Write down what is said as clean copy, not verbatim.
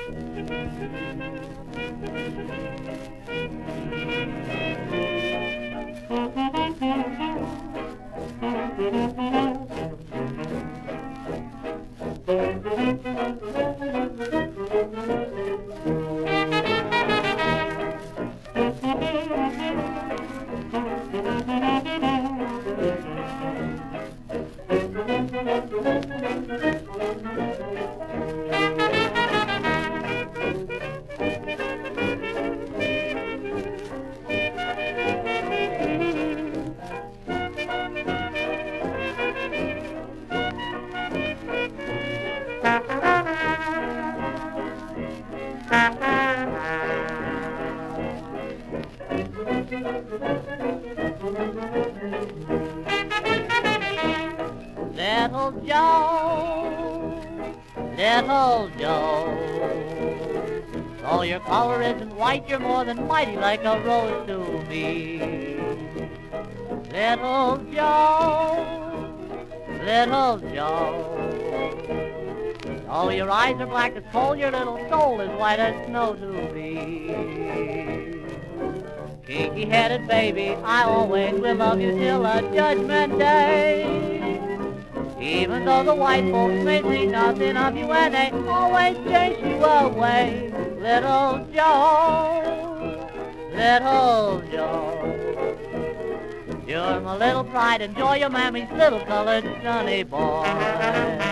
Little Joe, little Joe, though your color isn't white, you're more than mighty like a rose to me. Little Joe, little Joe, though your eyes are black as coal, your little soul is white as snow to me. Kinky-headed baby, I always will love you till a judgment day. Even though the white folks may see nothing of you and they always chase you away. Little Joe, little Joe, you're my little pride and joy, your mammy's little colored sonny boy.